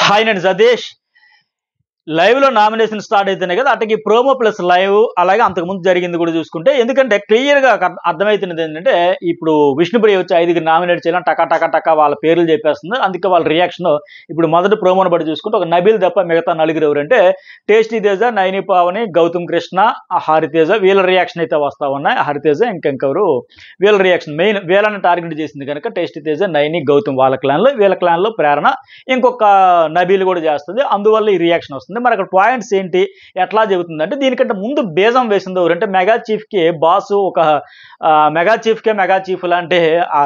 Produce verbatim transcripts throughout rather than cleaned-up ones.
Hi నేను Satish. Live లో nomination start అయితేనే కదా అటకి ప్రోమో ప్లస్ లైవ్ అలాగే అంతకుముందు జరిగింది కూడా చూసుకుంటే, ఎందుకంటే క్లియర్ గా అర్థమవుతున్నది ఏంటంటే ఇప్పుడు విష్ణుప్రియ వచ్చి ఐదుగురు నామినేట్ చేయాలని టకా టకా టకా వాళ్ళ పేర్లు చెప్పేస్తుంది. అందుకే వాళ్ళ రియాక్షన్ ఇప్పుడు మొదటి ప్రోమోను బట్టి చూసుకుంటే ఒక నబీల్ తప్ప మిగతా నలుగురు ఎవరంటే టేస్టీ తేజ, నైని పావని, గౌతమ్ కృష్ణ, హరితేజ వీళ్ళ రియాక్షన్ అయితే వస్తా ఉన్నాయి. హరితేజ ఇంకెంకెవరు వీళ్ళ రియాక్షన్ మెయిన్ వీళ్ళని టార్గెట్ చేసింది కనుక టేస్టీ తేజ, నైని, గౌతమ్ వాళ్ళ క్లాన్లో వీళ్ళ క్లాన్లో ప్రేరణ ఇంకొక నబీల్ కూడా చేస్తుంది. అందువల్ల ఈ రియాక్షన్ వస్తుంది. మరి అక్కడ పాయింట్స్ ఏంటి, ఎట్లా చెబుతుందంటే దీనికంటే ముందు బేజం వేసింది ఎవరంటే మెగా చీఫ్కి బాసు ఒక మెగా చీఫ్కే మెగా చీఫ్ లాంటి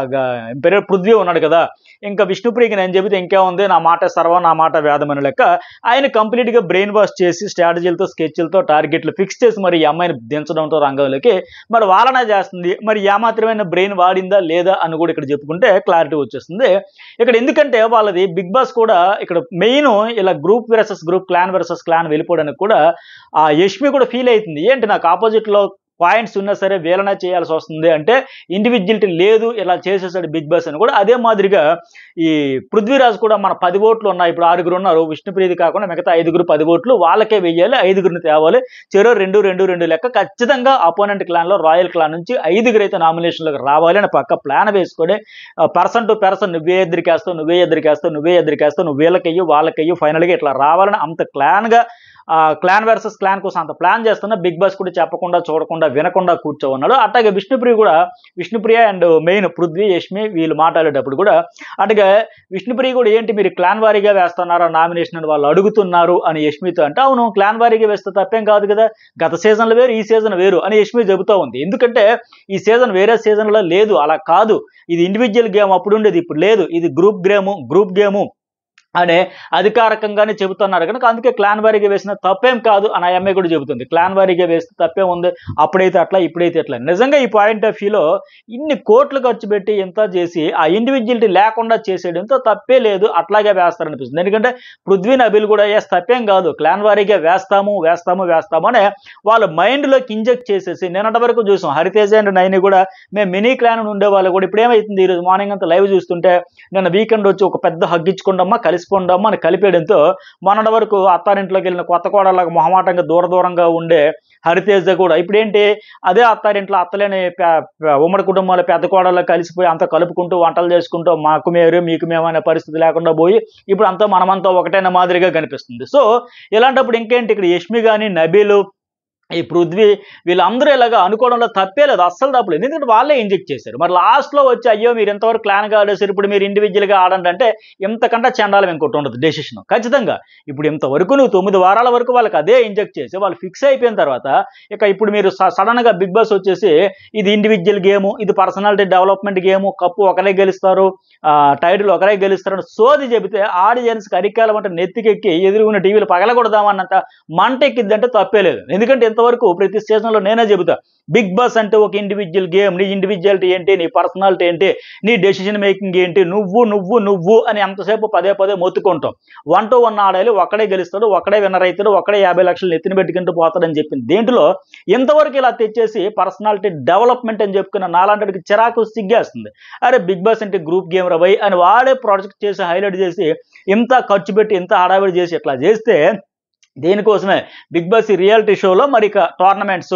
పేరు పృథ్వీ ఉన్నాడు కదా. ఇంకా విష్ణుప్రియకి నేను చెబితే ఇంకేముంది, నా మాట సర్వం నా మాట వేదం అని లెక్క ఆయన కంప్లీట్గా బ్రెయిన్ వాష్ చేసి స్ట్రాటజీలతో స్కెచ్లతో టార్గెట్లు ఫిక్స్ చేసి మరి ఈ అమ్మాయిని దించడంతో రంగంలోకి మరి వాళ్ళనే చేస్తుంది. మరి ఏ మాత్రమైన బ్రెయిన్ వాడిందా లేదా అని కూడా ఇక్కడ చెప్పుకుంటే క్లారిటీ వచ్చేస్తుంది ఇక్కడ. ఎందుకంటే వాళ్ళది బిగ్ బాస్ కూడా ఇక్కడ మెయిన్ ఇలా group versus group, clan versus clan వెళ్ళిపోవడానికి కూడా ఆ యష్మి కూడా ఫీల్ అవుతుంది. ఏంటి నాకు ఆపోజిట్లో పాయింట్స్ ఉన్నా సరే వీళ్ళనే చేయాల్సి వస్తుంది అంటే ఇండివిజువలిటీ లేదు, ఇలా చేసేసాడు బిగ్ బాస్ అని కూడా. అదే మాదిరిగా ఈ పృథ్వీరాజ్ కూడా మన పది ఓట్లు ఉన్నాయి, ఇప్పుడు ఆరుగురు ఉన్నారు, విష్ణుప్రీతి కాకుండా మిగతా ఐదుగురు పది ఓట్లు వాళ్ళకే వెయ్యాలి, ఐదుగురిని తేవాలి, చెరో రెండు రెండు రెండు లెక్క ఖచ్చితంగా అపోనెంట్ క్లాన్లో రాయల్ క్లాన్ నుంచి ఐదుగురు అయితే నామినేషన్లోకి రావాలి అని పక్క ప్లాన్ వేసుకొని పర్సన్ టు పర్సన్ నువ్వే ఎదురికేస్తావు నువ్వే ఎదురికేస్తావు నువ్వే ఎదురికేస్తావు నువ్వు వీళ్ళకయ్యు వాళ్ళకయ్యు ఫైనల్గా ఇట్లా రావాలని అంత క్లాన్గా క్లాన్ వర్సెస్ క్లాన్ కోసం అంత ప్లాన్ చేస్తున్నా బిగ్ బాస్ కూడా చెప్పకుండా చూడకుండా వినకుండా కూర్చోన్నాడు. అట్లాగే విష్ణుప్రియ కూడా విష్ణుప్రియ అండ్ మెయిన్ పృథ్వీ, యష్మి వీళ్ళు మాట్లాడేటప్పుడు కూడా అట్లాగే విష్ణుప్రియ కూడా ఏంటి మీరు క్లాన్ వారీగా వేస్తున్నారా నామినేషన్ అని వాళ్ళు అడుగుతున్నారు అని యష్మితో అంటే, అవును క్లాన్ వారీగా వేస్తే తప్పేం కాదు కదా, గత సీజన్లు వేరు ఈ సీజన్ వేరు అని యష్మి చెబుతూ ఉంది. ఎందుకంటే ఈ సీజన్ వేరే సీజన్లో లేదు, అలా కాదు, ఇది ఇండివిజువల్ గేమ్ అప్పుడు ఉండేది ఇప్పుడు లేదు, ఇది గ్రూప్ గేము గ్రూప్ గేము అనే అధికారికంగానే చెబుతున్నారు కనుక అందుకే క్లాన్ వారీగా వేసిన తప్పేం కాదు అని ఆ అమ్మాయి కూడా చెబుతుంది. క్లాన్ వారీగా వేస్తే తప్పే ఉంది, అప్పుడైతే అట్లా ఇప్పుడైతే అట్లా. నిజంగా ఈ పాయింట్ ఆఫ్ వ్యూలో ఇన్ని కోట్లు ఖర్చు పెట్టి ఎంత చేసి ఆ ఇండివిజువలిటీ లేకుండా చేసేయడంతో తప్పే లేదు, అట్లాగే వేస్తారనిపిస్తుంది. ఎందుకంటే పృథ్వీ, నబీల్ కూడా ఎస్ తప్పేం కాదు క్లాన్ వారీగా వేస్తాము వేస్తాము వేస్తాము అనే వాళ్ళ మైండ్లోకి ఇంజెక్ట్ చేసేసి నిన్నటి వరకు చూసాం. హరితేజ అండ్ నైని కూడా మేము మినీ క్లాన్ ఉండే వాళ్ళు కూడా ఇప్పుడు ఏమవుతుంది, ఈరోజు మార్నింగ్ అంతా లైవ్ చూస్తుంటే నిన్న వీకెండ్ వచ్చి ఒక పెద్ద హగ్గించుకుంటామా కలిసిపోండమ్మా అని కలిపేయడంతో మొన్నటి వరకు అత్తారింట్లోకి వెళ్ళిన కొత్త కోడలాగా మొహమాటంగా దూర దూరంగా ఉండే హరితేజ కూడా ఇప్పుడు ఏంటి అదే అత్తారింట్లో అత్తలేని ఉమ్మడి కుటుంబాల పెద్ద కోడల్లో కలిసిపోయి అంతా కలుపుకుంటూ వంటలు చేసుకుంటూ మాకు మేరు మీకు మేము అనే పరిస్థితి లేకుండా పోయి ఇప్పుడు అంతా మనమంతా ఒకటైన మాదిరిగా కనిపిస్తుంది. సో ఇలాంటప్పుడు ఇంకేంటి ఇక్కడ యష్మి కానీ నబీలు ఈ పృథ్వీ వీళ్ళందరూ ఇలాగా అనుకోవడంలో తప్పే లేదు, అస్సలు తప్పలేదు. ఎందుకంటే వాళ్ళే ఇంజెక్ట్ చేశారు. మరి లాస్ట్లో వచ్చి అయ్యో మీరు ఎంతవరకు క్లాన్గా ఆడేసారు, ఇప్పుడు మీరు ఇండివిజువల్గా ఆడండి అంటే ఇంతకంటే చండాలం ఇంకోటి ఉండదు డెసిషన్ ఖచ్చితంగా. ఇప్పుడు ఇంతవరకు నువ్వు తొమ్మిది వారాల వరకు వాళ్ళకి అదే ఇంజెక్ట్ చేసి వాళ్ళు ఫిక్స్ అయిపోయిన తర్వాత ఇక ఇప్పుడు మీరు సడన్గా బిగ్ బాస్ వచ్చేసి ఇది ఇండివిజువల్ గేము, ఇది పర్సనాలిటీ డెవలప్మెంట్ గేము, కప్పు ఒకరే గెలుస్తారు, టైటిల్ ఒకరే గెలుస్తారు సోది చెబితే ఆడియన్స్కి అరికాలం అంటే నెత్తికెక్కి ఎదురుగున్న టీవీలు పగలగొడదామన్నంత మంట ఎక్కిద్దంటే తప్పే లేదు. ఎందుకంటే ఇంతవరకు ప్రతి సీజన్లో నేనే చెబుతా బిగ్ బాస్ అంటే ఒక ఇండివిజువల్ గేమ్, నీ ఇండివిజువాలిటీ ఏంటి, నీ పర్సనాలిటీ ఏంటి, నీ డెసిషన్ మేకింగ్ ఏంటి, నువ్వు నువ్వు నువ్వు అని ఎంతసేపు పదే పదే మొత్తుకుంటాం. వన్ టు వన్ ఆడాలి, ఒక్కడే గెలుస్తాడు, ఒక్కడే విన్నర్ అవుతాడు, ఒక్కడే యాభై లక్షలు ఎత్తిన పెట్టుకుంటూ పోతాడని చెప్పింది. దీంట్లో ఎంతవరకు ఇలా తెచ్చేసి పర్సనాలిటీ డెవలప్మెంట్ అని చెప్పుకున్న నాలాంటికి చిరాకు సిగ్గేస్తుంది. అరే బిగ్ బాస్ అంటే గ్రూప్ గేమ్ రవై అని వాడే ప్రాజెక్ట్ చేసి హైలైట్ చేసి ఇంత ఖర్చు పెట్టి ఇంత హడావిడి చేసి ఇట్లా చేస్తే దీనికోసమే బిగ్ బాస్ రియాలిటీ షోలో మరి ఇక టోర్నమెంట్స్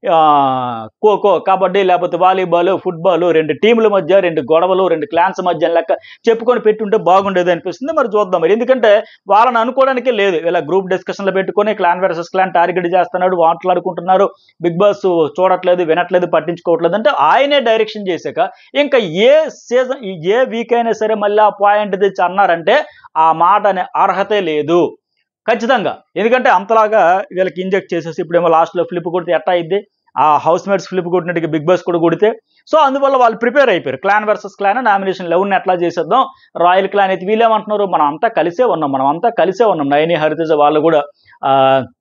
ఖోఖో, కబడ్డీ లేకపోతే వాలీబాల్, ఫుట్బాల్ రెండు టీముల మధ్య రెండు గొడవలు రెండు క్లాన్స్ మధ్య లెక్క చెప్పుకొని పెట్టుంటే బాగుండేది అనిపిస్తుంది. మరి చూద్దాం మరి, ఎందుకంటే వాళ్ళని అనుకోవడానికే లేదు, ఇలా గ్రూప్ డిస్కషన్లో పెట్టుకొని క్లాన్ వర్సెస్ క్లాన్ టార్గెట్ చేస్తున్నాడు, మాట్లాడుకుంటున్నారు, బిగ్ బాస్ చూడట్లేదు వినట్లేదు పట్టించుకోవట్లేదు అంటే ఆయనే డైరెక్షన్ చేశాక ఇంకా ఏ సీజన్ ఏ వీక్ అయినా సరే మళ్ళీ ఆ పాయింట్ తెచ్చి అన్నారంటే ఆ మాట అనే అర్హతే లేదు ఖచ్చితంగా. ఎందుకంటే అంతలాగా వీళ్ళకి ఇంజెక్ట్ చేసేసి ఇప్పుడేమో లాస్ట్లో ఫ్లిప్ కొడితే ఎట్టా అయింది, ఆ హౌస్ మేట్స్ ఫ్లిప్ కొట్టినట్టుగా బిగ్ బాస్ కూడా కొడితే. సో అందువల్ల వాళ్ళు ప్రిపేర్ అయిపోయారు, క్లాన్ వర్సెస్ క్లాన్ నామినేషన్ లెవెన్ ఎట్లా చేసేద్దాం, రాయల్ క్లాన్ అయితే వీళ్ళేమంటున్నారు మనం అంతా కలిసే ఉన్నాం మనం అంతా కలిసే ఉన్నాం నైని హరితేజ వాళ్ళు కూడా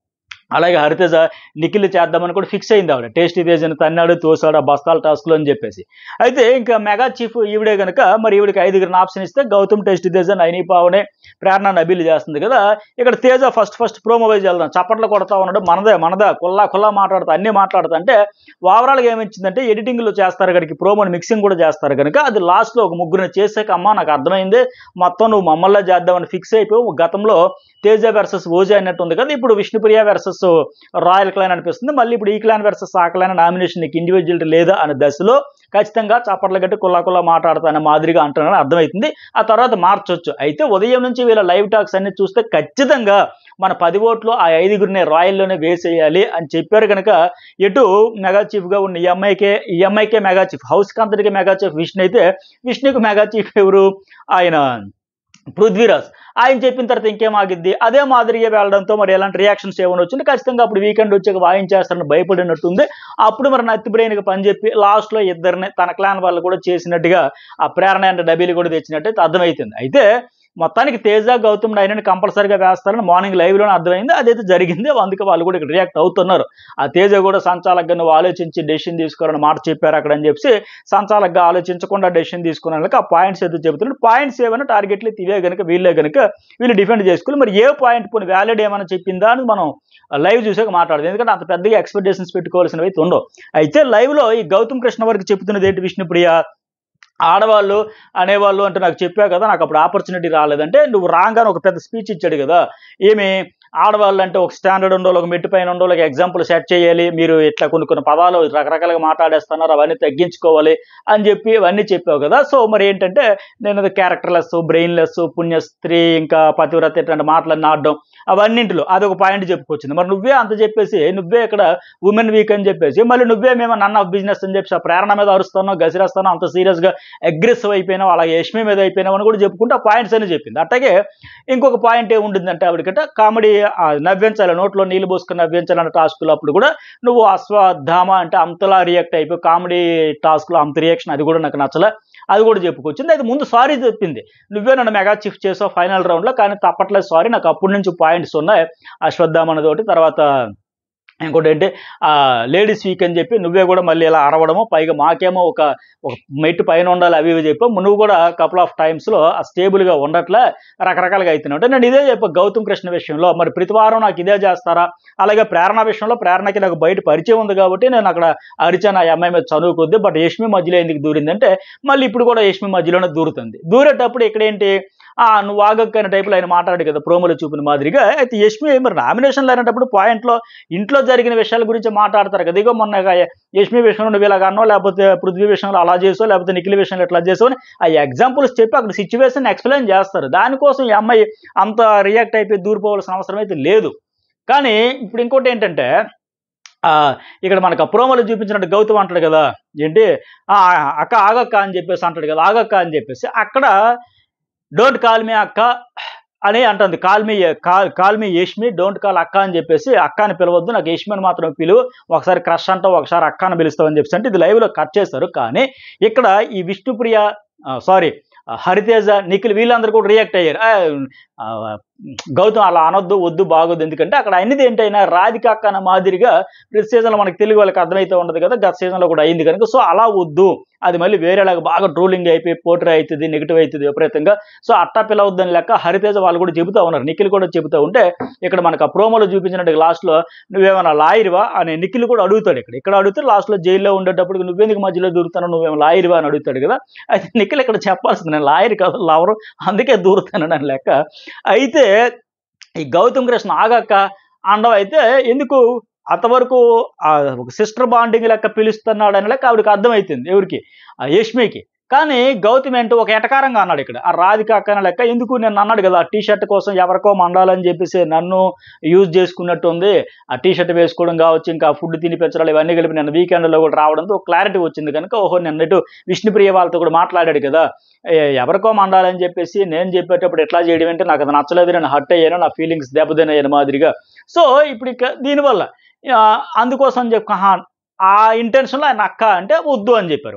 అలాగే హరితేజ నిఖిల్ చేద్దామని కూడా ఫిక్స్ అయింది ఆవిడ. టేస్టీ తేజని తన్నాడు, తోసాడు ఆ బస్తాల టాస్క్లో అని చెప్పేసి. అయితే ఇంకా మెగా చీఫ్ ఈవిడే కనుక మరి ఈవిడికి ఐదుగురిని ఆప్షన్ ఇస్తే గౌతమ్, టేస్టీ తేజ, నైని పావనే, ప్రేరణ, నబీల్ చేస్తుంది కదా. ఇక్కడ Teja first first promo wise వెళ్దాం. చప్పట్లు కొడతా ఉన్నాడు, మనదే మనదా కుల్లా కుల్లా మాట్లాడుతా అన్నీ మాట్లాడుతా అంటే ఓవరాల్గా ఏమిచ్చిందంటే ఎడిటింగ్లో చేస్తారు కనుక ప్రోమోని మిక్సింగ్ కూడా చేస్తారు కనుక అది లాస్ట్లో ఒక ముగ్గురిని చేసాక అమ్మ నాకు అర్థమైంది మొత్తం నువ్వు మమ్మల్ని చేద్దామని ఫిక్స్ అయిపోయి గతంలో తేజ వెర్సెస్ ఓజీ అన్నట్టు ఉంది కదా, ఇప్పుడు విష్ణుప్రియ వెర్సెస్ రాయల్ క్లైన్ అనిపిస్తుంది. మళ్ళీ ఇప్పుడు ఈ క్లైన్ వర్సెస్ ఆ క్లైన్ నామినేషన్ నీకు ఇండివిజువలిటీ లేదా అనే దశలో ఖచ్చితంగా చప్పట్లు గట్టి కుల్లా కుల్లా మాట్లాడతానే మాదిరిగా అంటున్నాను అర్థమవుతుంది. ఆ తర్వాత మార్చొచ్చు. అయితే ఉదయం నుంచి వీళ్ళ లైవ్ టాక్స్ అన్ని చూస్తే ఖచ్చితంగా మన పది ఓట్లు ఆ ఐదుగురిని రాయల్లోనే వేసేయాలి అని చెప్పారు కనుక ఎటు మెగా చీఫ్గా ఉన్న ఈ అమ్మాయికే ఈ అమ్మాయికే మెగా చీఫ్, హౌస్కి అంతటికి మెగా చీఫ్ విష్ణు అయితే విష్ణుకి మెగా చీఫ్ ఎవరు ఆయన పృథ్వీరాజ్. ఆయన చెప్పిన తర్వాత ఇంకేం ఆగిద్ది, అదే మాదిరిగా వెళ్ళడంతో మరి ఎలాంటి రియాక్షన్స్ ఏమైనా వచ్చింది ఖచ్చితంగా అప్పుడు వీకెండ్ వచ్చాక వాయించేస్తారని భయపడినట్టుంది. అప్పుడు మరి నత్తి బ్రెయిన్కి పని చెప్పి లాస్ట్లో ఇద్దరిని తన క్లాన్ వాళ్ళు కూడా చేసినట్టుగా ఆ ప్రేరణ అంటే డబీలు కూడా తెచ్చినట్టయితే అర్థమవుతుంది. అయితే మొత్తానికి తేజ, గౌతమ్, నైని కంపల్సరీగా వేస్తారని మార్నింగ్ లైవ్లోనే అర్థమైంది. అదైతే జరిగింది. అందుకే వాళ్ళు కూడా ఇక్కడ రియాక్ట్ అవుతున్నారు. ఆ తేజ కూడా సంచాలకుగా నువ్వు ఆలోచించి డెసిషన్ తీసుకోవాలని మాట చెప్పారు అక్కడ అని చెప్పి సంచాలకుగా ఆలోచించకుండా డెసిషన్ తీసుకున్నాక ఆ పాయింట్స్ ఏదో చెబుతున్నాడు. పాయింట్స్ ఏమైనా టార్గెట్లు ఇవే కనుక వీళ్ళే కనుక వీళ్ళు డిఫెండ్ చేసుకోవాలి. మరి ఏ పాయింట్ పోనీ వ్యాలిడ్ ఏమైనా చెప్పిందా అని మనం లైవ్ చూసాక మాట్లాడదు. ఎందుకంటే అంత పెద్దగా ఎక్స్పెక్టేషన్స్ పెట్టుకోవాల్సినవి అయితే ఉండవు. అయితే లైవ్లో ఈ గౌతమ్ కృష్ణ వరకు చెప్తున్నది ఏంటి, విష్ణుప్రియ ఆడవాళ్ళు అనేవాళ్ళు అంటే నాకు చెప్పావు కదా, నాకు అప్పుడు ఆపర్చునిటీ రాలేదంటే నువ్వు రాగానే ఒక పెద్ద స్పీచ్ ఇచ్చాడు కదా, ఏమి ఆడవాళ్ళు అంటే ఒక స్టాండర్డ్ ఉండాలి, ఒక మెట్టు పైన ఉండాలి, ఒక ఎగ్జాంపుల్ సెట్ చేయాలి, మీరు ఇట్లా కొన్ని కొన్ని పదాలు రకరకాలుగా మాట్లాడేస్తున్నారు అవన్నీ తగ్గించుకోవాలి అని చెప్పి ఇవన్నీ చెప్పావు కదా. సో మరి ఏంటంటే నేను క్యారెక్టర్లెస్, బ్రెయిన్లెస్, పుణ్యస్త్రీ, ఇంకా పతివ్రత ఇట్లాంటి మాటలన్నీ ఆడడం అవన్నింటిలో అదొక పాయింట్ చెప్పుకొచ్చింది. మరి నువ్వే అంత చెప్పేసి నువ్వే ఇక్కడ ఉమెన్ వీక్ అని చెప్పేసి మళ్ళీ నువ్వే మేము నన్ ఆఫ్ బిజినెస్ అని చెప్పి ఆ ప్రేరణ మీద అరుస్తానో గసిరేస్తానో అంత సీరియస్గా అగ్రెసివ్ అయిపోయినావు, అలాగే యష్మి మీద అయిపోయినావు అని కూడా చెప్పుకుంటూ ఆ పాయింట్స్ అని చెప్పింది. అట్లాగే ఇంకొక పాయింట్ ఏముంటుందంటే ఆవిడకంటే కామెడీ నవ్వించాలి, నోట్లో నీళ్ళు పోసుకుని నవ్వించాలన్న టాస్క్లో అప్పుడు కూడా నువ్వు అశ్వత్థామ అంటే అంతలా రియాక్ట్ అయిపోయి కామెడీ టాస్క్లో అంత రియాక్షన్ అది కూడా నాకు నచ్చలే, అది కూడా చెప్పుకొచ్చింది. అయితే ముందు సారీ చెప్పింది, నువ్వే నన్ను మెగా చీఫ్ చేసావు ఫైనల్ రౌండ్లో కానీ తప్పట్లేదు సారీ, నాకు అప్పటి నుంచి పాయింట్స్ ఉన్నాయి అశ్వత్థామ అన్నదోటి, తర్వాత ఇంకోటి ఏంటి లేడీస్ వీక్ అని చెప్పి నువ్వే కూడా మళ్ళీ ఇలా అరవడము, పైగా మాకేమో ఒక ఒక మెట్టు పైన ఉండాలి అవి ఇవి చెప్పావు, నువ్వు కూడా కపుల్ ఆఫ్ టైమ్స్లో ఆ స్టేబుల్గా ఉండట్లే రకరకాలుగా అవుతున్నావు అంటే నేను ఇదే చెప్పా గౌతమ్ కృష్ణ విషయంలో. మరి ప్రతి వారం నాకు ఇదే చేస్తారా, అలాగే ప్రేరణ విషయంలో ప్రేరణకి నాకు బయట పరిచయం ఉంది కాబట్టి నేను అక్కడ అరిచాను ఆ అమ్మాయి మీద చదువుకొద్ది, బట్ యష్మి మధ్యలో ఎందుకు దూరిందంటే మళ్ళీ ఇప్పుడు కూడా యష్మి మధ్యలోనే దూరుతుంది. దూరేటప్పుడు ఇక్కడేంటి నువ్వు ఆగక్కైన టైపులో ఆయన మాట్లాడు కదా ప్రోమోలో చూపిన మాదిరిగా. అయితే యష్మి మరి నామినేషన్లు అయినప్పుడు పాయింట్లో ఇంట్లో జరిగిన విషయాల గురించి మాట్లాడతారు కదా, ఇగో మొన్న యష్మి విషయంలో నువ్వు ఇలాగ అన్నావు, లేకపోతే పృథ్వీ విషయంలో అలా చేసావు, లేకపోతే నిఖిల్ విషయంలో ఎట్లా చేసావు అని ఆ ఎగ్జాంపుల్స్ చెప్పి అక్కడ సిచ్యువేషన్ ఎక్స్ప్లెయిన్ చేస్తారు. దానికోసం ఈ అమ్మాయి అంత రియాక్ట్ అయిపోయి దూరిపోవాల్సిన అవసరం అయితే లేదు. కానీ ఇప్పుడు ఇంకోటి ఏంటంటే ఇక్కడ మనకు ఆ ప్రోమోలో చూపించినట్టు గౌతమ్ అంటాడు కదా ఏంటి అక్క ఆగక్క అని చెప్పేసి అంటాడు కదా, ఆగక్క అని చెప్పేసి అక్కడ డోంట్ కాల్ మీ అక్క అని అంటుంది, call me call call me Yashmi don't call అక్క అని చెప్పేసి అక్క అని పిలవద్దు, నాకు యష్మి అని మాత్రం పిలువు, ఒకసారి క్రష్ అంటావు ఒకసారి అక్క అని పిలుస్తావు అని చెప్పేసి అంటే ఇది లైవ్లో కట్ చేస్తారు. కానీ ఇక్కడ ఈ విష్ణుప్రియ సారీ హరితేజ, నిఖిల్ వీళ్ళందరూ కూడా రియాక్ట్ అయ్యారు, గౌతమ్ అలా అనొద్దు వద్దు బాగోద్దు, ఎందుకంటే అక్కడ అన్నిది ఏంటైనా రాధిక అక్క అన్న మాదిరిగా ప్రతి సీజన్లో మనకి తెలుగు వాళ్ళకి అర్థమైతే ఉండదు కదా, గత సీజన్లో కూడా అయింది కనుక సో అలా వద్దు, అది మళ్ళీ వేరేలాగా బాగా ట్రోలింగ్ అయిపోయి పోర్ట్రే అవుతుంది, నెగిటివ్ అవుతుంది విపరీతంగా, సో అట్టా పిలవద్దని లెక్క హరితేజ వాళ్ళు కూడా చెబుతూ ఉన్నారు, నిఖిల్ కూడా చెబుతూ ఉంటే ఇక్కడ మనకు ఆ ప్రోమోలో చూపించినట్టు లాస్ట్లో నువ్వేమైనా లాయర్వా అని నిఖిల్ కూడా అడుగుతాడు. ఇక్కడ ఇక్కడ అడిగితే లాస్ట్లో జైల్లో ఉండేటప్పుడు నువ్వెందుకు మధ్యలో దూరుతాను, నువ్వేమో లాయర్వా అని అడుగుతాడు కదా. అయితే నిఖిల్ ఇక్కడ చెప్పాల్సింది నేను లాయర్ కాదు లవరు అందుకే దూరుతాను అని లెక్క. అయితే ఈ గౌతమ్ కృష్ణ ఆగక్క అండం అయితే ఎందుకు అంతవరకు ఒక సిస్టర్ బాండింగ్ లెక్క పిలుస్తున్నాడు అని లెక్క ఆవిడకి అర్థమవుతుంది ఎవరికి, యష్మికి. కానీ గౌతమ్ ఏంటో ఒక ఎటకారంగా అన్నాడు ఇక్కడ ఆ రాధిక అక్కన లెక్క, ఎందుకు నేను అన్నాడు కదా ఆ టీ షర్ట్ కోసం ఎవరికో మండాలని చెప్పేసి నన్ను యూజ్ చేసుకున్నట్టు ఉంది, ఆ టీ షర్ట్ వేసుకోవడం కావచ్చు ఇంకా ఫుడ్ తినిపించడాలు ఇవన్నీ కలిపి నేను వీకెండ్లో కూడా రావడంతో ఒక క్లారిటీ వచ్చింది కనుక ఓహో నేను నెట్టు విష్ణుప్రియ వాళ్ళతో కూడా మాట్లాడాడు కదా ఎవరికో మండాలని చెప్పేసి నేను చెప్పేటప్పుడు ఎట్లా చేయడం అంటే నాకు అది నచ్చలేదు, నేను హర్ట్ అయ్యాను, నా ఫీలింగ్స్ దెబ్బతిన్నాయని మాదిరిగా. సో ఇప్పుడు ఇక దీనివల్ల అందుకోసం చెప్పి ఆ ఇంటెన్షన్లో ఆయన అక్క అంటే వద్దు అని చెప్పారు వాళ్ళు.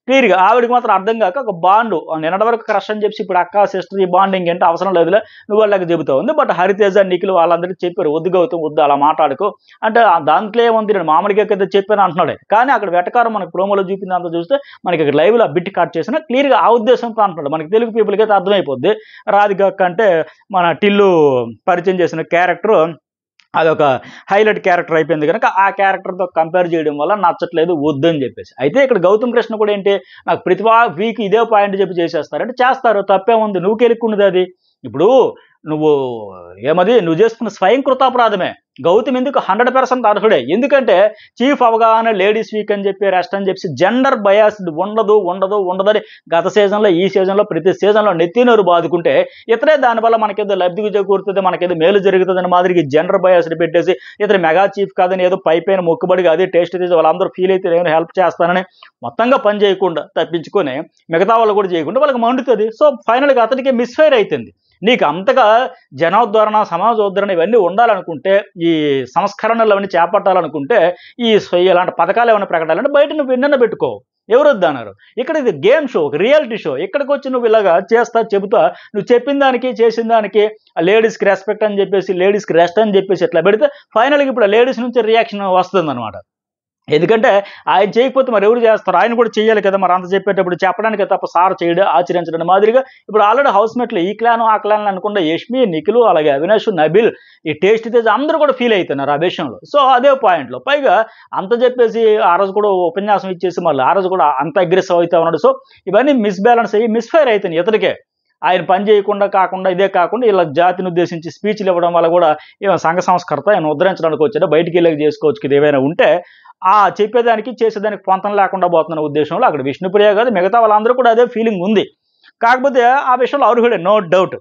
క్లియర్గా ఆవిడకి మాత్రం అర్థం కాక ఒక బాండ్ నిన్నటి వరకు క్రష్ అని చెప్పి ఇప్పుడు అక్క సిస్టర్ ఈ బాండింగ్ ఏంటి అవసరం లేదులే నువ్వు వాళ్ళకి చెబుతా ఉంది. బట్ హరితేజ నిఖిల్ వాళ్ళందరికీ చెప్పారు వద్దు గౌతమ్ వద్దు అలా మాట్లాడుకో అంటే దాంట్లో ఏముంది నేను మామూలుగా కదా చెప్పాను అంటున్నాడే. కానీ అక్కడ వెటకారం మనకు ప్రోమోలో చూపింది అంతా చూస్తే మనకి ఇక్కడ లైవ్లో బిట్ కట్ చేసినా క్లియర్గా ఆ ఉద్దేశంతో అంటున్నాడు. మనకి తెలుగు పీపుల్కి అయితే అర్థమైపోద్ది. రాధిక అంటే మన టిల్లు పరిచయం చేసిన క్యారెక్టర్ అదొక హైలైట్ క్యారెక్టర్ అయిపోయింది కనుక ఆ క్యారెక్టర్తో కంపేర్ చేయడం వల్ల నచ్చట్లేదు వద్దు అని చెప్పేసి. అయితే ఇక్కడ గౌతమ్ కృష్ణ కూడా ఏంటి నాకు ప్రతి వీక్ ఇదే పాయింట్ చెప్పి చేసేస్తారంటే చేస్తారు తప్పే ఉంది నువ్వు కెలుక్కున్నది అది. ఇప్పుడు నువ్వు ఏమది నువ్వు చేస్తున్న స్వయం కృతాపరాధమే. గౌతమ్ ఎందుకు హండ్రెడ్ పర్సెంట్ అర్హుడే. ఎందుకంటే చీఫ్ అవగాహన లేడీస్ వీక్ అని చెప్పి రెస్ట్ అని చెప్పి జెండర్ బయాస్డ్ ఉండదు ఉండదు ఉండదని గత సీజన్లో ఈ సీజన్లో ప్రతి సీజన్లో నెత్తినోరు బాదుకుంటే ఇతరే దానివల్ల మనకేదో లబ్ధి చేకూరుతుంది మనకేదో మేలు జరుగుతుందని మాదిరికి జెండర్ బయాస్డ్ పెట్టేసి ఇతర మెగా చీఫ్ కాదని ఏదో పై పైన మొక్కుబడిగా అదే టేస్ట్ తీసి వాళ్ళందరూ ఫీల్ అయితే నేను హెల్ప్ చేస్తానని మొత్తంగా పని చేయకుండా తప్పించుకొని మిగతా వాళ్ళు కూడా చేయకుండా వాళ్ళకి మండుతుంది. సో ఫైనల్గా అతనికి మిస్ఫైర్ అవుతుంది. నీకు అంతగా జనోద్ధరణ సమాజోద్ధరణ ఇవన్నీ ఉండాలనుకుంటే ఈ సంస్కరణలు అవన్నీ చేపట్టాలనుకుంటే ఈ ఇలాంటి పథకాలు ఏమైనా ప్రకటాలంటే బయట నువ్వు ఎన్నైనా పెట్టుకో ఎవరు వద్దన్నారు. ఇక్కడ ఇది గేమ్ షో ఒక రియాలిటీ షో ఇక్కడికి వచ్చి నువ్వు ఇలాగా చేస్తా చెబుతా నువ్వు చెప్పిన దానికి చేసిన దానికి లేడీస్కి రెస్పెక్ట్ అని చెప్పేసి లేడీస్కి రెస్ట్ అని చెప్పేసి ఇట్లా పెడితే ఫైనల్గా ఇప్పుడు లేడీస్ నుంచి రియాక్షన్ వస్తుంది అనమాట. ఎందుకంటే ఆయన చేయకపోతే మరి ఎవరు చేస్తారు ఆయన కూడా చేయాలి కదా మరి అంత చెప్పేటప్పుడు చెప్పడానికి తప్ప సార్ చేయడం ఆచరించడం మాదిరిగా ఇప్పుడు ఆల్రెడీ హౌస్మేట్లు ఈ క్లాన్ ఆ క్లాన్ అనుకుంటే యష్మి నిఖిల్ అలాగే అవినాష్ నబిల్ ఈ టేస్ట్ తేజ్ అందరూ కూడా ఫీల్ అవుతున్నారు ఆ విషయంలో. సో అదే పాయింట్లో పైగా అంత చెప్పేసి ఆ రోజు కూడా ఉపన్యాసం ఇచ్చేసి మళ్ళీ ఆ రోజు కూడా అంత అగ్రెసివ్ అవుతా ఉన్నాడు. సో ఇవన్నీ మిస్బ్యాలెన్స్ అయ్యి మిస్ఫైర్ అవుతున్నాయి ఇతనికే. ఆయన పని చేయకుండా కాకుండా ఇదే కాకుండా ఇలా జాతిని ఉద్దేశించి స్పీచ్లు ఇవ్వడం వల్ల కూడా ఏమైనా సంఘ సంస్కర్త ఆయన ఉద్ధరించడానికి వచ్చాడో బయటికి వెళ్ళి చేసుకోవచ్చు ఇది ఏమైనా ఉంటే ఆ చెప్పేదానికి చేసేదానికి పొంతం లేకుండా పోతున్న ఉద్దేశంలో అక్కడ విష్ణుప్రియ కాదు మిగతా వాళ్ళందరూ కూడా అదే ఫీలింగ్ ఉంది. కాకపోతే ఆ విషయంలో అర్హుడే నో డౌట్.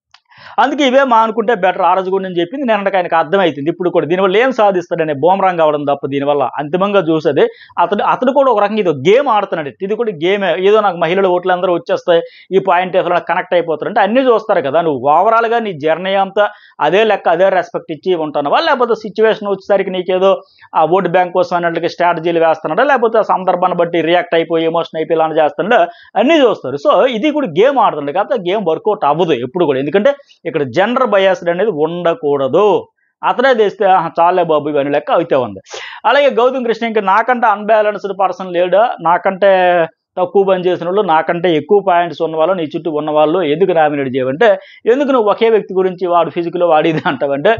అందుకే ఇవే మా అనుకుంటే బెటర్ ఆ రోజు కూడా నేను చెప్పింది నేను ఆయనకు అర్థమవుతుంది. ఇప్పుడు కూడా దీనివల్ల ఏం సాధిస్తాడనే బోమరాంగ్ అవ్వడం తప్ప దీనివల్ల అంతిమంగా చూసేది అతడు అతడు కూడా ఒక రకంగా ఇది గేమ్ ఆడుతున్నాడు. ఇది కూడా గేమే ఏదో నాకు మహిళల ఓట్లు అందరూ వచ్చేస్తాయి ఈ పాయింట్ అసలు కనెక్ట్ అయిపోతారు అంటే అన్నీ చూస్తారు కదా. నువ్వు ఓవరాల్గా నీ జర్నీ అంతా అదే లెక్క అదే రెస్పెక్ట్ ఇచ్చి ఉంటానవా లేకపోతే సిచ్యువేషన్ వచ్చేసరికి నీకేదో ఆ ఓటు బ్యాంక్ కోసం అన్నట్లుగా స్ట్రాటజీలు వేస్తున్నాడా లేకపోతే ఆ సందర్భాన్ని బట్టి రియాక్ట్ అయిపోయి ఎమోషన్ అయిపోయి ఇలా చేస్తున్నాడా అన్నీ చూస్తారు. సో ఇది కూడా గేమ్ ఆడుతుంది కాబట్టి గేమ్ వర్కౌట్ అవ్వదు ఎప్పుడు కూడా. ఎందుకంటే ఇక్కడ జెండర్ బయాస్డ్ అనేది ఉండకూడదు. అతనే తెస్తే చాలే బాబు ఇవన్నీ లెక్క అయితే ఉంది. అలాగే గౌతమ్ కృష్ణ ఇంకా నాకంటే అన్బ్యాలెన్స్డ్ పర్సన్ లేడా నాకంటే తక్కువ పని చేసిన వాళ్ళు నాకంటే ఎక్కువ పాయింట్స్ ఉన్నవాళ్ళు నీ చుట్టూ ఉన్నవాళ్ళు ఎందుకు నామినేట్ చేయమంటే ఎందుకు నువ్వు ఒకే వ్యక్తి గురించి వాడు ఫిజికల్ వాడిది అంటావంటే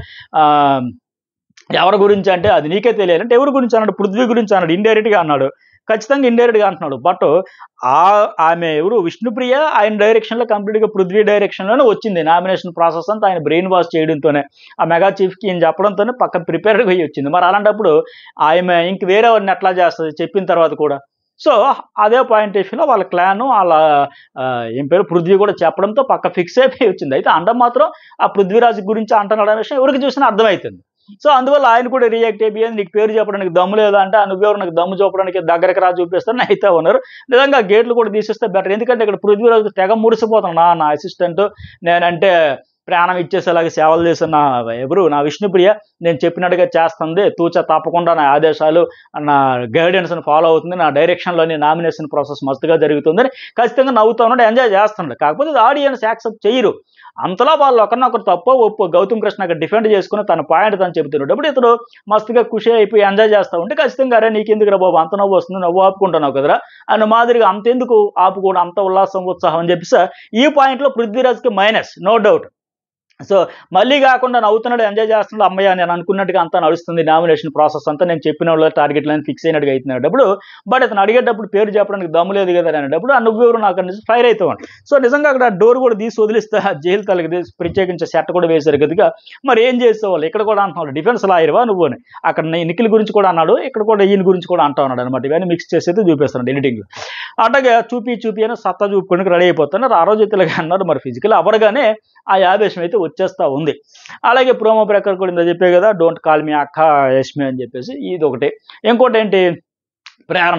ఎవరి గురించి అంటే అది నీకే తెలియాలంటే ఎవరి గురించి అన్నాడు పృథ్వీ గురించి అన్నాడు ఇండైరెక్ట్గా అన్నాడు ఖచ్చితంగా ఇండైరెక్ట్గా అంటున్నాడు. బట్ ఆ ఆమె ఎవరు విష్ణుప్రియ ఆయన డైరెక్షన్లో కంప్లీట్గా పృథ్వీ డైరెక్షన్లోనే వచ్చింది నామినేషన్ ప్రాసెస్ అంతా ఆయన బ్రెయిన్ వాష్ చేయడంతోనే ఆ మెగా చీఫ్కి ఈయన చెప్పడంతోనే పక్క ప్రిపేర్గా అయ్యి వచ్చింది. మరి అలాంటప్పుడు ఆమె ఇంక వేరే వారిని ఎట్లా చేస్తుంది చెప్పిన తర్వాత కూడా. సో అదే పాయింట్ ఆఫ్ వ్యూలో వాళ్ళ క్లాను వాళ్ళ ఏం పేరు పృథ్వీ కూడా చెప్పడంతో పక్క ఫిక్స్ అయిపోయి వచ్చింది. అయితే అండం మాత్రం ఆ పృథ్వీరాజు గురించి అంటున్నాడు అనే విషయం ఎవరికి చూసినా అర్థమవుతుంది. సో అందువల్ల ఆయన కూడా రియాక్ట్ అయిపోయింది నీకు పేరు చెప్పడానికి దమ్ము లేదా అంటే నువ్వెవరు నాకు దమ్ము చూపడానికి దగ్గరకు రా చూపిస్తాను అయితే ఉన్నారు. నిజంగా గేట్లు కూడా తీసేస్తే బెటర్. ఎందుకంటే ఇక్కడ పృథ్వీరాజు తెగ మురిసిపోతాను నా నా అసిస్టెంట్ నేనంటే ప్రాణం ఇచ్చేసేలాగా సేవలు చేసిన నా ఎవరు నా విష్ణుప్రియ నేను చెప్పినట్టుగా చేస్తుంది తూచా తప్పకుండా నా ఆదేశాలు నా గైడెన్స్ని ఫాలో అవుతుంది నా డైరెక్షన్లోని నామినేషన్ ప్రాసెస్ మస్తుగా జరుగుతుందని ఖచ్చితంగా నవ్వుతూ ఉన్నాడు ఎంజాయ్ చేస్తున్నాడు. కాకపోతే ఆడియన్స్ యాక్సెప్ట్ చేయరు. అంతలా వాళ్ళు ఒకరినొకరు తప్ప ఒప్పు గౌతమ్ కృష్ణ అక్కడ డిఫెండ్ చేసుకుని తన పాయింట్ తను చెబుతున్నాడు. అప్పుడు ఇతడు మస్తుగా ఖుషి అయిపోయి ఎంజాయ్ చేస్తూ ఉంటే ఖచ్చితంగా అరే నీకెందుకు రా బాబు అంత నవ్వు వస్తుంది నవ్వు ఆపుకుంటున్నావు కదరా అన్న మాదిరిగా అంతెందుకు ఆపుకోవడం అంత ఉల్లాసం ఉత్సాహం అని చెప్పేసి ఈ పాయింట్లో పృథ్వీరాజ్కి మైనస్ నో డౌట్. సో మళ్ళీ కాకుండా నవ్వుతున్నాడు ఎంజాయ్ చేస్తున్నాడు అమ్మయ్య నేను అనుకున్నట్టుగా అంతా నడుస్తుంది నామినేషన్ ప్రాసెస్ అంతా నేను చెప్పిన వాళ్ళు టార్గెట్లను ఫిక్స్ అయినట్టుగా అవుతున్నాడప్పుడు బట్ అతను అడిగేటప్పుడు పేరు చెప్పడానికి దమ్ము లేదు కదా అనేటప్పుడు ఆ నువ్వెవరు నాకు అనేది ఫైర్ అవుతాడు. సో నిజంగా అక్కడ డోర్ కూడా తీసి వదిలిస్తే జైలు తలకి ప్రత్యేకించి సెట్ కూడా వేశారు కనుక మరి ఏం చేసేవాళ్ళు ఇక్కడ కూడా అంటున్నాడు డిఫెన్స్ లాయర్వా నువ్వు అని అక్కడ నిఖిల్ గురించి కూడా అన్నాడు ఇక్కడ కూడా ఈయన గురించి కూడా అంటా ఉన్నాడు అనమాట. ఇవన్నీ మిక్స్ చేసేది చూపిస్తున్నాడు ఎడిటింగ్లో అట్లాగే చూపి చూపి అని సత్తా చూపుకొని రెడీ అయిపోతున్నారు. ఆ రోజు అయితే ఇలాగే అన్నారు మరి ఫిజికల్ అవ్వగానే ఆ ఆవేశం అయితే వచ్చేస్తూ ఉంది. అలాగే ప్రోమో ప్రకారం కూడా ఇందా చెప్పే కదా డోంట్ కాల్ మీ అక్క యష్మి అని చెప్పేసి ఇది ఒకటి. ఇంకోటి ఏంటి ప్రేరణ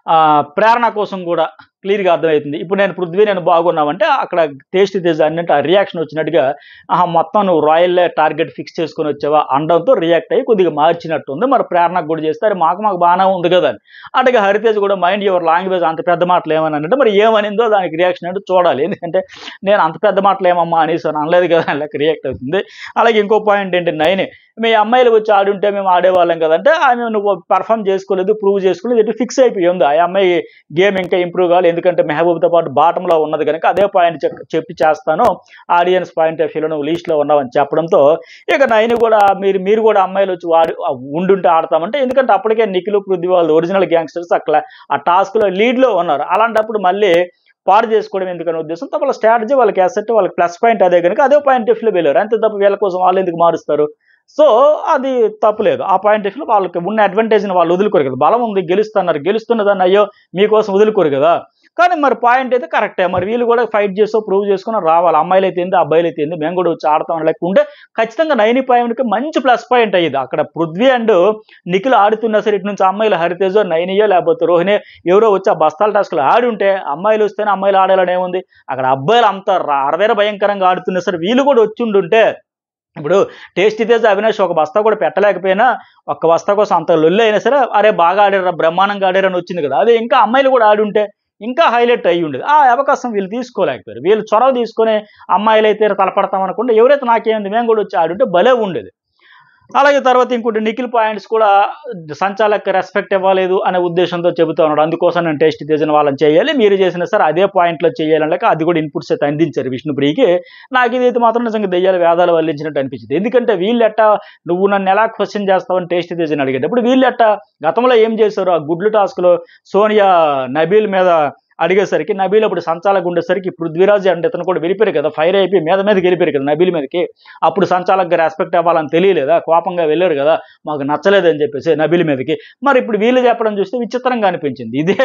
ప్రేరణ కోసం కూడా క్లియర్గా అర్థమవుతుంది. ఇప్పుడు నేను పృథ్వీ నేను బాగున్నామంటే అక్కడ టేస్టీ తేజ అన్నట్టు ఆ రియాక్షన్ వచ్చినట్టుగా ఆహా మొత్తం నువ్వు రాయల్లే టార్గెట్ ఫిక్స్ చేసుకొని వచ్చావా అనడంతో రియాక్ట్ అయ్యి కొద్దిగా మార్చినట్టుంది. మరి ప్రేరణకు కూడా చేస్తే అది మాకు మాకు బాగానే ఉంది కదా అని. అటుగా హరితేజ్ కూడా మైండ్ యువర్ లాంగ్వేజ్ అంత పెద్ద మాటలు ఏమని అంటే మరి ఏమనిందో దానికి రియాక్షన్ అంటే చూడాలి. ఎందుకంటే నేను అంత పెద్ద మాటలు ఏమమ్మా అనేసి అనలేదు కదా అని రియాక్ట్ అవుతుంది. అలాగే ఇంకో పాయింట్ ఏంటి నైన్ మీ అమ్మాయిలు వచ్చి ఆడుంటే మేము ఆడేవాళ్ళం కదంటే ఆమె నువ్వు పర్ఫామ్ చేసుకోలేదు ప్రూవ్ చేసుకోలేదు ఎటు ఫిక్స్ అయిపోయి ఉంది. ఆ అమ్మాయి గేమ్ ఇంకా ఇంప్రూవ్ కావాలి ఎందుకంటే మెహబూబ్తో పాటు బాటంలో ఉన్నది కనుక అదే పాయింట్ చెప్పి చేస్తాను ఆడియన్స్ పాయింట్ ఆఫ్ వ్యూలో నువ్వు లీస్ట్లో ఉన్నావని చెప్పడంతో ఇక నైన్ కూడా మీరు మీరు కూడా అమ్మాయిలు వచ్చి వాడి ఉండుంటే ఆడతామంటే ఎందుకంటే అప్పటికే నిఖిల్ పృథ్వీ వాళ్ళు ఒరిజినల్ గ్యాంగ్స్టర్స్ అట్లా ఆ టాస్క్లో లీడ్లో ఉన్నారు. అలాంటప్పుడు మళ్ళీ పాడు చేసుకోవడం ఎందుకనే ఉద్దేశంతో వాళ్ళ స్ట్రాటజీ వాళ్ళకి అసెట్ వాళ్ళకి ప్లస్ పాయింట్ అదే కనుక అదే పాయింట్ ఆఫ్ వ్యూలో వెళ్ళారు. అంతే తప్ప వీళ్ళ కోసం వాళ్ళు ఎందుకు మారుస్తారు? సో అది తప్పులేదు. ఆ పాయింట్ ఆఫ్ వ్యూలో వాళ్ళకి ఉన్న అడ్వాంటేజ్ని వాళ్ళు వదులుకోరు కదా. బలం ఉంది గెలుస్తున్నారు గెలుస్తున్నదాన్ని అయ్యో మీకోసం వదులుకోరు కదా. కానీ మరి పాయింట్ అయితే కరెక్టే. మరి వీళ్ళు కూడా ఫైట్ చేసో ప్రూవ్ చేసుకుని రావాలి. అమ్మాయిలు అయితే ఏంది అబ్బాయిలు అయితే ఏంది మేము కూడా వచ్చి ఆడతామని లేకుంటే ఖచ్చితంగా నైన్ పాయింట్కి మంచి ప్లస్ పాయింట్ అయ్యింది. అక్కడ పృథ్వీ అండ్ నిఖిల్ ఆడుతున్నా సరే ఇటు నుంచి అమ్మాయిలు హరితేజో నైనియో లేకపోతే రోహిణి ఎవరో వచ్చి ఆ బస్తాల టాస్క్లో ఆడి ఉంటే అమ్మాయిలు వస్తేనే అమ్మాయిలు ఆడేలానే ఉంది. అక్కడ అబ్బాయిలు అంత అరవేర భయంకరంగా ఆడుతున్నా సరే వీళ్ళు కూడా వచ్చి ఉండుంటే ఇప్పుడు టేస్టీ తేజ అవినాష్ ఒక బస్తా కూడా పెట్టలేకపోయినా ఒక్క బస్తా కోసం అంత లొల్లి అయినా సరే అరే బాగా ఆడారా బ్రహ్మాండంగా ఆడారని వచ్చింది కదా. అదే ఇంకా అమ్మాయిలు కూడా ఆడి ఉంటే ఇంకా హైలైట్ అయ్యి ఉండేది. ఆ అవకాశం వీళ్ళు తీసుకోలేకపోయారు. వీళ్ళు చొరవ తీసుకొని అమ్మాయిలు అయితే తలపడతాం అనుకుంటే ఎవరైతే నాకేమైంది మేము కూడా వచ్చి ఆడుంటే భలే ఉండేది. అలాగే తర్వాత ఇంకోటి నిఖిల్ పాయింట్స్ కూడా సంచాలక రెస్పెక్ట్ ఇవ్వలేదు అనే ఉద్దేశంతో చెబుతూ ఉన్నాడు. అందుకోసం నేను టేస్ట్ చేసిన వాళ్ళని చేయాలి మీరు చేసిన సరే అదే పాయింట్లో చేయాలని అది కూడా ఇన్పుట్స్ అయితే అందించారు విష్ణుప్రియకి. నాకు ఇదైతే మాత్రం నిజంగా దెయ్యాలు వేదాలు వల్లించినట్టు అనిపించింది. ఎందుకంటే వీళ్ళెట్ట నువ్వు నన్ను ఎలా క్వశ్చన్ చేస్తావని టేస్ట్ చేసిన అడిగేటప్పుడు వీళ్ళెట్ట గతంలో ఏం చేశారు ఆ గుడ్లు టాస్క్లో సోనియా నబీల్ మీద అడిగేసరికి నబీల్ అప్పుడు సంచాలకు ఉండేసరికి పృథ్వీరాజ్ అంటే ఇతను కూడా వెళ్ళిపోయారు కదా ఫైర్ అయిపోయి మీద మీదకి వెళ్ళిపోయారు కదా నబీల్ మీదకి. అప్పుడు సంచాలకుగా రెస్పెక్ట్ ఇవ్వాలని తెలియలేదా కోపంగా వెళ్ళారు కదా మాకు నచ్చలేదని చెప్పేసి నబీల్ మీదకి. మరి ఇప్పుడు వీళ్ళు చెప్పడం చూస్తే విచిత్రంగా అనిపించింది. ఇదే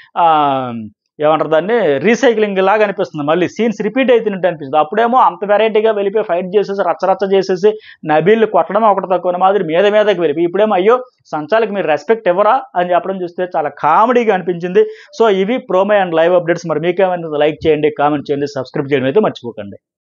ఏమంటారు దాన్ని రీసైక్లింగ్ లాగా అనిపిస్తుంది. మళ్ళీ సీన్స్ రిపీట్ అవుతున్నట్టు అనిపిస్తుంది. అప్పుడేమో అంత వెరైటీగా వెళ్ళిపోయి ఫైట్ చేసేసి రచ్చరచ్చ చేసేసి నబీల్ని కొట్టడం ఒకటి తక్కువ మాదిరి మీద మీదకి వెళ్ళిపోయి ఇప్పుడేమో అయ్యో సంచాలకి మీరు రెస్పెక్ట్ ఇవ్వరా అని చెప్పడం చూస్తే చాలా కామెడీగా అనిపించింది. సో ఇవి ప్రోమో అండ్ లైవ్ అప్డేట్స్. మరి మీకేమైనా లైక్ చేయండి కామెంట్ చేయండి సబ్స్క్రైబ్ చేయడం అయితే మర్చిపోకండి.